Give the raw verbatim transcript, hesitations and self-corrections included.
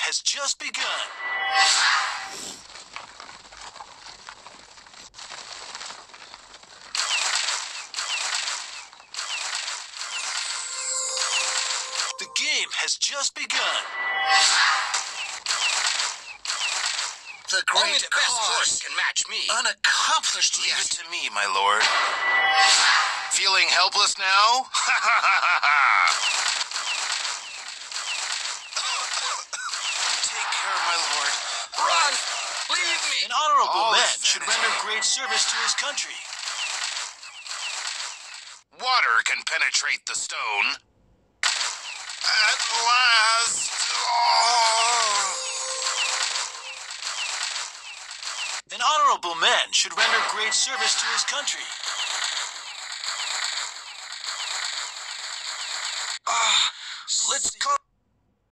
has just begun. The game has just begun. The great Only the best cause. horse can match me. Unaccomplished. Leave Yes. it to me, my lord. Feeling helpless now? Ha ha ha ha ha! Take care, my lord. Run! Leave me! An honorable All man is should finished. render great service to his country. Water can penetrate the stone. At last. Oh. An honorable man should render great service to his country. Ah, let's go.